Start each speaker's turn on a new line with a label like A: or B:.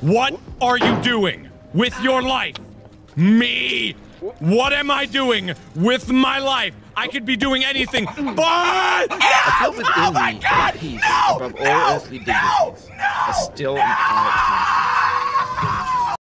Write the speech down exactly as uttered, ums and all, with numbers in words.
A: What are you doing with your life? Me? What am I doing with my life? I could be doing anything, but
B: I feel within
A: oh my
B: me
A: God,
B: a peace
A: no,
B: above all
A: no,
B: earthly
A: no,
B: dignities,
A: no,
B: a still
A: no.
B: and quiet calm.